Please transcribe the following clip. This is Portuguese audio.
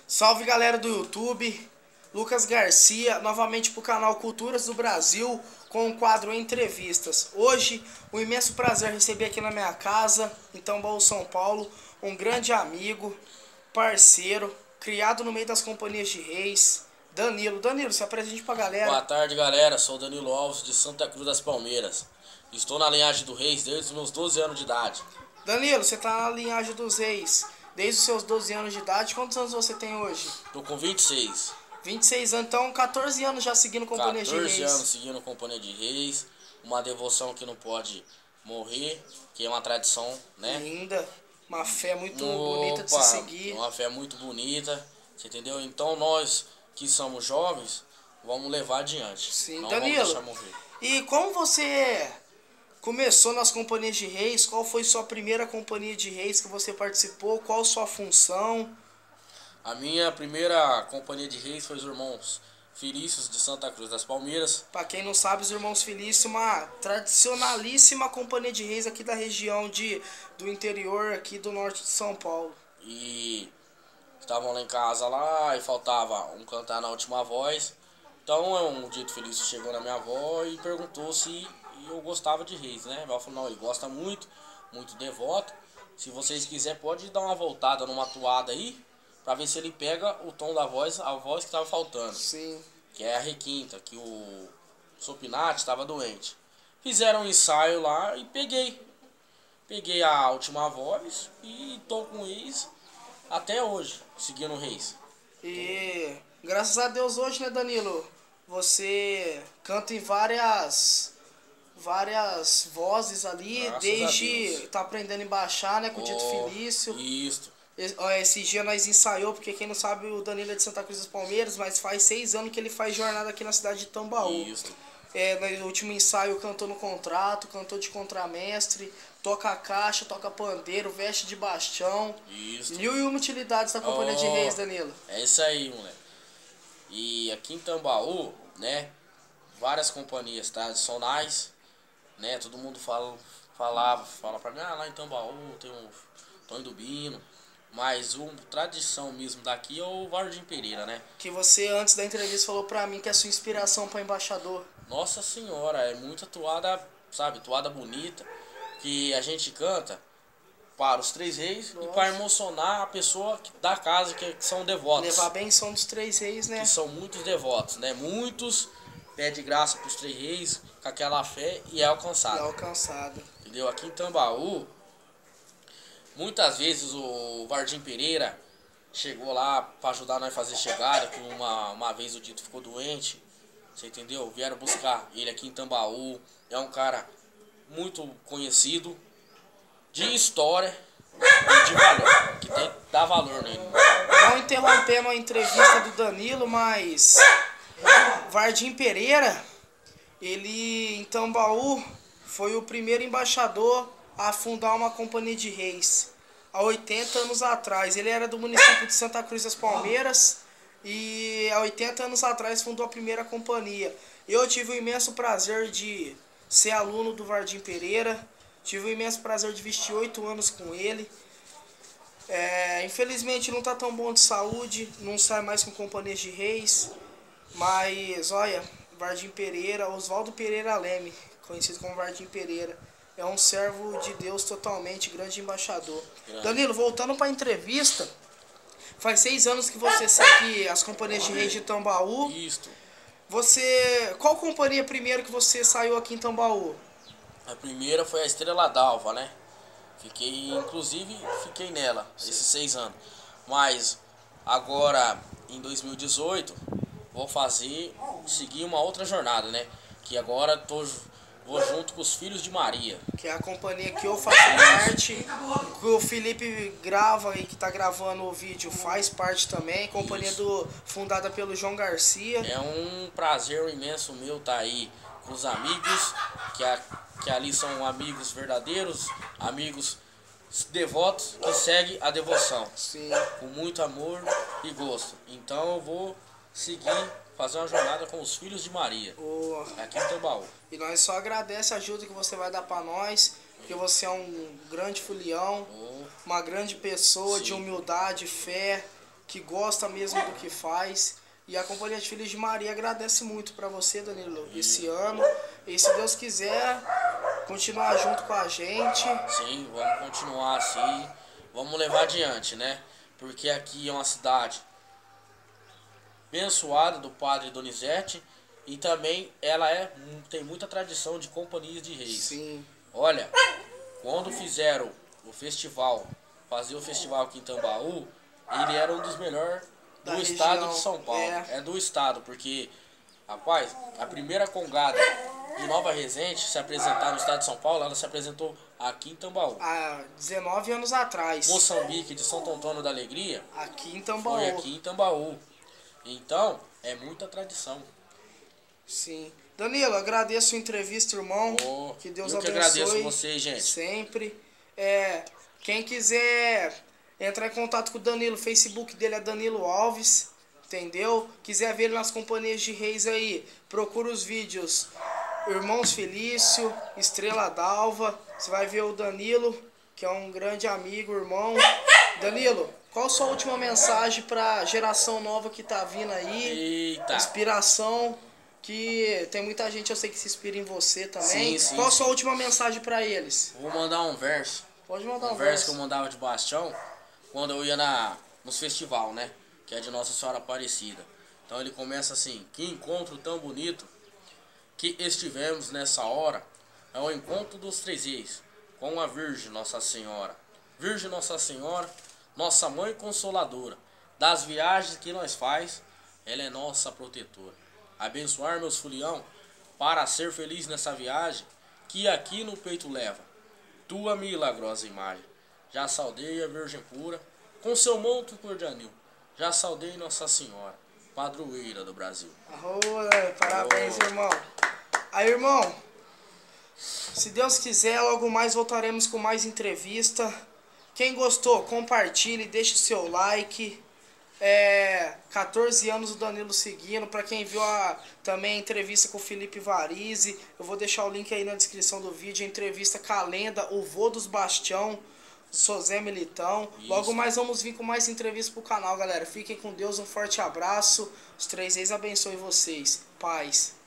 Salve galera do YouTube, Lucas Garcia, novamente para o canal Culturas do Brasil, com o quadro Entrevistas. Hoje, um imenso prazer receber aqui na minha casa, em Tambaú, São Paulo, um grande amigo, parceiro, criado no meio das companhias de reis, Danilo. Danilo, se apresente pra galera. Boa tarde, galera. Sou Danilo Alves, de Santa Cruz das Palmeiras. Estou na linhagem do Reis desde os meus 12 anos de idade. Danilo, você tá na linhagem dos reis desde os seus 12 anos de idade. Quantos anos você tem hoje? Tô com 26. 26 anos, então 14 anos já seguindo companhia de reis. 14 anos seguindo companhia de reis. Uma devoção que não pode morrer, que é uma tradição, né? Linda, uma fé muito bonita de se seguir. Uma fé muito bonita, você entendeu? Então nós que somos jovens, vamos levar adiante. Sim, não Danilo, vamos deixar morrer. E como você começou nas companhias de reis? Qual foi sua primeira companhia de reis que você participou? Qual sua função? A minha primeira companhia de reis foi os irmãos Felícios de Santa Cruz das Palmeiras. Para quem não sabe, os Irmãos Felícios, uma tradicionalíssima companhia de reis aqui da região do interior, aqui do norte de São Paulo. E estavam lá em casa lá e faltava um cantar na última voz. Então um dito Felício chegou na minha avó e perguntou se eu gostava de reis, né? Ela falou, não, ele gosta muito, muito devoto. Se vocês quiserem, pode dar uma voltada numa toada aí, pra ver se ele pega o tom da voz, a voz que tava faltando. Sim. Que é a requinta, que o Sopinati estava doente. Fizeram um ensaio lá e peguei a última voz e tô com eles até hoje, seguindo o Reis. E graças a Deus hoje, né, Danilo? Você canta em várias vozes ali, Graças desde tá aprendendo a embaixar, né, com o Dito Felício. Isso. Esse dia nós ensaiou, porque quem não sabe, o Danilo é de Santa Cruz dos Palmeiras, mas faz 6 anos que ele faz jornada aqui na cidade de Tambaú. Isso. No último ensaio cantou no contrato, cantou de contramestre, toca caixa, toca pandeiro, veste de bastião. Isso. 1001 utilidades da companhia de reis, Danilo. É isso aí, moleque. E aqui em Tambaú, né, várias companhias tradicionais, né, todo mundo fala pra mim, lá em Tambaú tem um Tonho do Bino. Mas uma tradição mesmo daqui é o Vardim Pereira, né? Que você, antes da entrevista, falou pra mim que é a sua inspiração pra embaixador. Nossa senhora, é muita toada, sabe? Toada bonita, que a gente canta para os três reis. Nossa. E para emocionar a pessoa da casa que são devotos. Levar a benção dos três reis, né? Que são muitos devotos, né? Muitos pedem graça para os três reis com aquela fé e é alcançado. É alcançado. Entendeu? Aqui em Tambaú, muitas vezes o Vardim Pereira chegou lá para ajudar nós a fazer chegada, que uma vez o Dito ficou doente, você entendeu? Vieram buscar ele aqui em Tambaú. É um cara muito conhecido, de história e de valor, que tem que dar valor nele. Não interrompendo a entrevista do Danilo, mas Vardim Pereira, ele em Tambaú foi o primeiro embaixador a fundar uma companhia de reis há 80 anos atrás. Ele era do município de Santa Cruz das Palmeiras e há 80 anos atrás fundou a primeira companhia. Eu tive o imenso prazer de ser aluno do Vardim Pereira, tive o imenso prazer de vestir 8 anos com ele. Infelizmente não está tão bom de saúde, não sai mais com companhias de reis, mas olha, Vardim Pereira, Oswaldo Pereira Leme, conhecido como Vardim Pereira, é um servo de Deus totalmente, grande embaixador. Grande. Danilo, voltando para a entrevista, faz 6 anos que você segue as companhias de reis de Tambaú. Isso. Qual companhia primeiro que você saiu aqui em Tambaú? A primeira foi a Estrela d'Alva, né? Inclusive, fiquei nela esses 6 anos. Mas agora, em 2018, vou seguir uma outra jornada, né? Que agora vou junto com os Filhos de Maria. Que é a companhia que eu faço parte, que o Felipe grava e que tá gravando o vídeo faz parte também. Companhia fundada pelo João Garcia. É um prazer imenso meu estar aí com os amigos, que ali são amigos verdadeiros, amigos devotos que seguem a devoção. Sim. Com muito amor e gosto. Então eu vou seguir, fazer uma jornada com os Filhos de Maria, aqui em Tambaú. E nós só agradecemos a ajuda que você vai dar para nós, porque você é um grande folião, uma grande pessoa. Sim. De humildade, fé, que gosta mesmo do que faz. E a Companhia de Filhos de Maria agradece muito para você, Danilo, esse ano. E se Deus quiser, continuar junto com a gente. Sim, vamos continuar assim, vamos levar adiante, né? Porque aqui é uma cidade abençoada do Padre Donizete e também ela tem muita tradição de companhias de reis. Sim. Olha, quando fizeram o festival, fazer o festival aqui em Tambaú, ele era um dos melhores do estado de São Paulo. É do estado, porque, rapaz, a primeira congada de Nova Resende se apresentar no estado de São Paulo, ela se apresentou aqui em Tambaú. Há 19 anos atrás. Moçambique de Santo Antônio da Alegria aqui em Tambaú. foi aqui em Tambaú. Então, é muita tradição. Sim. Danilo, agradeço a entrevista, irmão. Que Deus abençoe. Eu que agradeço vocês, gente. Sempre. Quem quiser entrar em contato com o Danilo, o Facebook dele é Danilo Alves, entendeu? Quiser ver ele nas companhias de reis aí, procura os vídeos Irmãos Felício, Estrela d'Alva. Você vai ver o Danilo, que é um grande amigo, irmão. Danilo, qual a sua última mensagem para a geração nova que tá vindo aí? Eita. Inspiração, que tem muita gente, eu sei, que se inspira em você também. Sim, qual a sua última mensagem para eles? Vou mandar um verso. Pode mandar um verso que eu mandava de Bastião quando eu ia nos festival, né? Que é de Nossa Senhora Aparecida. Então ele começa assim: que encontro tão bonito que estivemos nessa hora, é o encontro dos três reis com a Virgem Nossa Senhora. Virgem Nossa Senhora, nossa mãe consoladora, das viagens que nós faz, ela é nossa protetora. Abençoar meus folião para ser feliz nessa viagem que aqui no peito leva tua milagrosa imagem. Já saudei a Virgem pura com seu manto cor de anil. Já saudei Nossa Senhora, padroeira do Brasil. Parabéns, irmão. Aí, irmão, se Deus quiser, logo mais voltaremos com mais entrevista. Quem gostou, compartilhe, deixe seu like. 14 anos o Danilo seguindo. Pra quem viu também a entrevista com o Felipe Varize, eu vou deixar o link aí na descrição do vídeo. A entrevista com a lenda, o vô dos Bastião, José Militão. Isso. Logo mais vamos vir com mais entrevistas pro canal, galera. Fiquem com Deus, um forte abraço. Os três reis abençoem vocês. Paz.